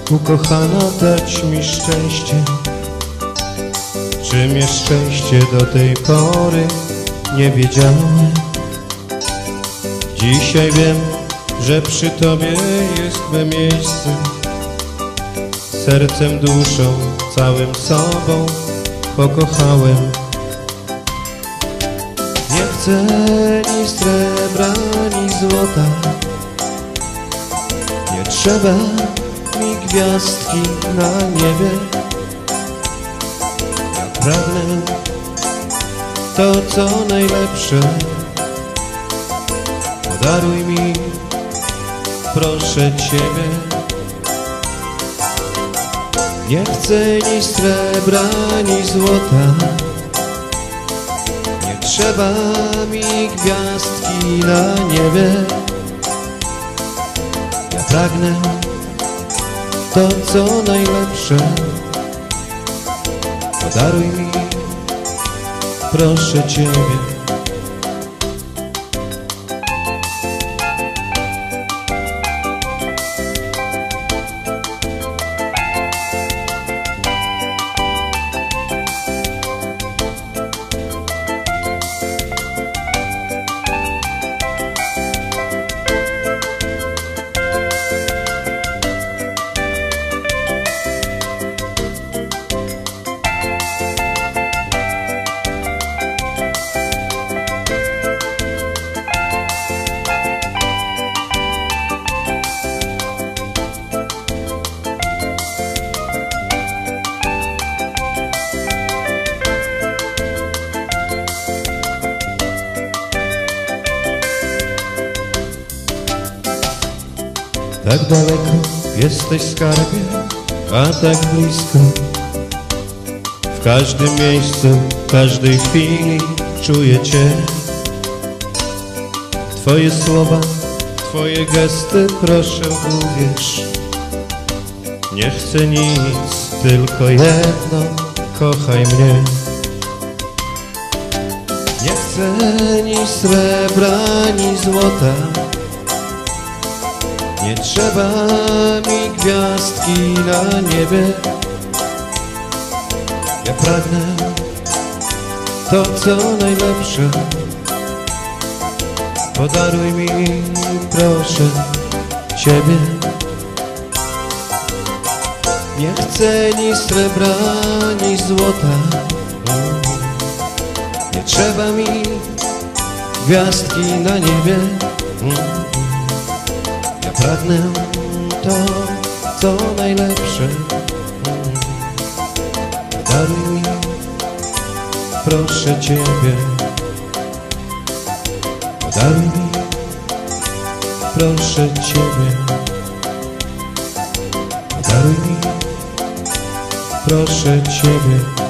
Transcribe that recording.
Ukochana, dać mi szczęście. Czym jest szczęście, do tej pory nie wiedziałem. Dzisiaj wiem, że przy Tobie jest me miejsce. Sercem, duszą, całym sobą pokochałem. Nie chcę ni srebra, ni złota. Nie trzeba mi gwiazdki na niebie. Ja pragnę to, co najlepsze. Podaruj mi, proszę Ciebie. Nie chcę ni srebra, ni złota. Nie trzeba mi gwiazdki na niebie. Ja pragnę to, co najlepsze. Podaruj mi, proszę Ciebie. Tak daleko jesteś, skarbie, a tak blisko. W każdym miejscu, w każdej chwili czuję Cię. Twoje słowa, Twoje gesty, proszę uwierz. Nie chcę nic, tylko jedno, kochaj mnie. Nie chcę ni srebra, ni złota. Nie trzeba mi gwiazdki na niebie. Ja pragnę to, co najlepsze. Podaruj mi, proszę Ciebie. Nie chcę ni srebra, ni złota. Nie trzeba mi gwiazdki na niebie. Pragnę to, co najlepsze. Daruj mi, proszę Ciebie. Daruj mi, proszę Ciebie. Daruj mi, proszę Ciebie.